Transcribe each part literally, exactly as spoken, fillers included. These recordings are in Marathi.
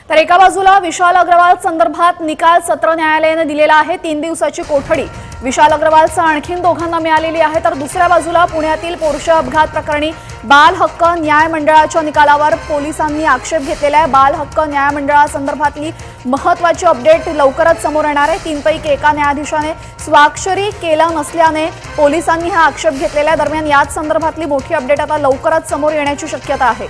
तर एका बाजूला विशाल अग्रवाल संदर्भात निकाल सत्र न्यायालयाने दिलेला आहे, तीन दिवसाची कोठडी विशाल अग्रवालचा आणखीन दोघांना मिळालेली आहे। तर दुसऱ्या बाजूला पुण्यातील पोर्शे अपघात प्रकरणी बाल हक्क न्याय मंडळाच्या निकालावर पोलिसांनी आक्षेप घेतलेला आहे। बाल हक्क न्याय मंडळासंदर्भातली महत्त्वाची अपडेट लवकरच समोर येणार आहे। तीनपैकी एका न्यायाधीशाने स्वाक्षरी केला नसल्याने पोलिसांनी हा आक्षेप घेतलेला आहे। दरम्यान याच संदर्भातली मोठी अपडेट आता लवकरच समोर येण्याची शक्यता आहे।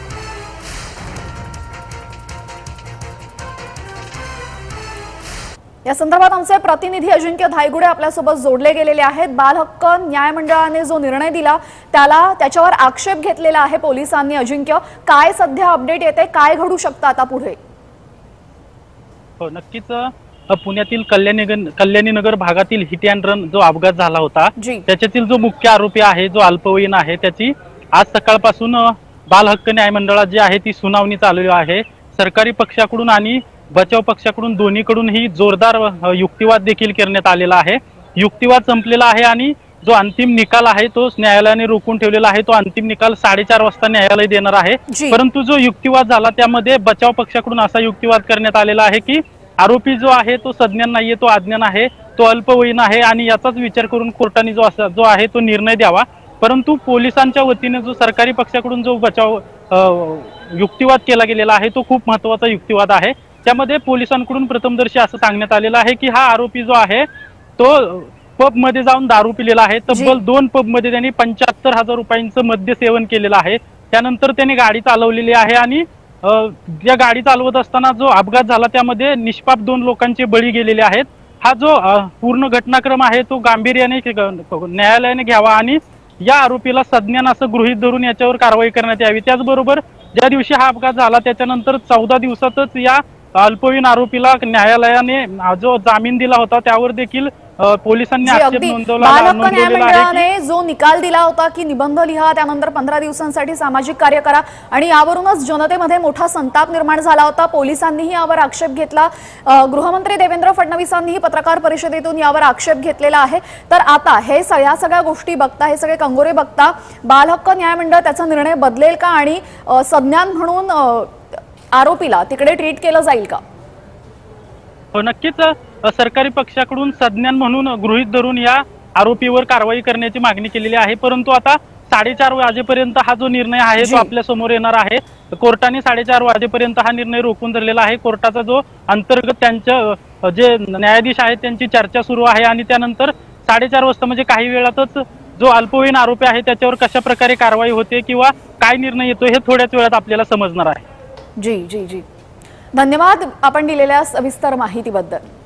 या संदर्भात आमचे प्रतिनिधी अजिंक्य धायगुडे आपल्यासोबत जोडले गेलेले आहेत। बाल हक्क न्याय मंडळाने जो निर्णय दिला त्याला त्याच्यावर आक्षेप घेतलेला आहे पोलिसांनी। अजिंक्य, काय सध्या अपडेट येते, काय घडू शकतं आता पुढे? हो, नक्कीच पुण्यातील कल्याणी कल्याणीनगर भागातील हिट अँड रन जो अपघात झाला होता त्याच्यातील जो मुख्य आरोपी आहे, जो अल्पवयीन आहे, त्याची आज सकाळपासून बाल हक्क न्याय मंडळात जी आहे ती सुनावणी चालू आहे। सरकारी पक्षाकडून आणि बचाव पक्षाकडून दोन्हीकडून ही जोरदार युक्तिवाद देखील करण्यात आलेला आहे। युक्तिवाद संपलेला आहे आणि जो अंतिम निकाल आहे तो न्यायालयाने रोखून ठेवलेला आहे। तो अंतिम निकाल साडेचार वाजता न्यायालय देणार आहे। परंतु जो युक्तिवाद झाला त्यामध्ये बचाव पक्षाकडून असा युक्तिवाद करण्यात आलेला आहे की आरोपी जो आहे तो सज्ञान नाहीये, तो अज्ञान आहे, तो अल्पवयीन आहे आणि याचाच विचार करून कोर्टाने जो जो आहे तो निर्णय द्यावा। परंतु पोलिसांच्या वतीने जो सरकारी पक्षाकडून जो बचाव युक्तिवाद केला गेलेला आहे तो खूप महत्त्वाचा युक्तिवाद आहे। त्यामध्ये पोलिसांकडून प्रथमदर्शी असं सांगण्यात आलेलं आहे की हा आरोपी जो आहे तो पब मध्ये जाऊन दारू पिलेला आहे। तब्बल दोन पब मध्ये त्यांनी पंच्याहत्तर हजार रुपयांचं मद्य सेवन केलेलं आहे। त्यानंतर त्याने गाडी चालवलेली आहे आणि या गाडी चालवत असताना जो अपघात झाला त्यामध्ये निष्पाप दोन लोकांचे बळी गेलेले आहेत। हा जो पूर्ण घटनाक्रम आहे तो गांभीर्याने न्यायालयाने घ्यावा आणि या आरोपीला सज्ञान असं गृहीत धरून याच्यावर कारवाई करण्यात यावी। त्याचबरोबर ज्या दिवशी हा अपघात झाला त्याच्यानंतर चौदा दिवसातच या अल्पवयीन आरोपीला न्यायालयाने जो जामीन दिला होता त्यावर देखील पोलिसांनी आक्षेप नोंदवला आहे। जो निकाल दिला होता की निबंध लिहा, त्यानंतर पंधरा दिवसांसाठी सामाजिक कार्य करा आणि यावरूनच जनतेमध्ये मोठा संताप निर्माण झाला होता। पोलिसांनीही यावर आक्षेप घेतला। गृहमंत्री देवेंद्र फडणवीसांनीही पत्रकार परिषदेतून यावर आक्षेप घेतलेला आहे। तर आता हे सगळ्या सगळ्या गोष्टी बघता, हे सगळे कंगोरे बघता, बाल हक्क न्याय मंडळ त्याचा निर्णय बदलेल का आणि सज्ञान म्हणून आरोपीला तिकडे ट्रीट केलं जाईल का? हो, नक्कीच सरकारी पक्षाकडून सज्ञान म्हणून गृहीत धरून या आरोपीवर कारवाई करण्याची मागणी केलेली आहे। परंतु आता साडेचार वाजेपर्यंत हा जो निर्णय आहे तो आपल्या समोर येणार आहे। कोर्टाने साडेचार वाजेपर्यंत हा निर्णय रोखून धरलेला आहे। कोर्टाचा जो अंतर्गत त्यांच्या जे न्यायाधीश आहेत त्यांची चर्चा सुरू आहे आणि त्यानंतर साडेचार वाजता म्हणजे काही वेळातच जो अल्पवयीन आरोपी आहे त्याच्यावर कशा प्रकारे कारवाई होते किंवा काय निर्णय येतो हे थोड्याच वेळात आपल्याला समजणार आहे। जी जी जी धन्यवाद आपण दिलेल्या सविस्तर माहितीबद्दल।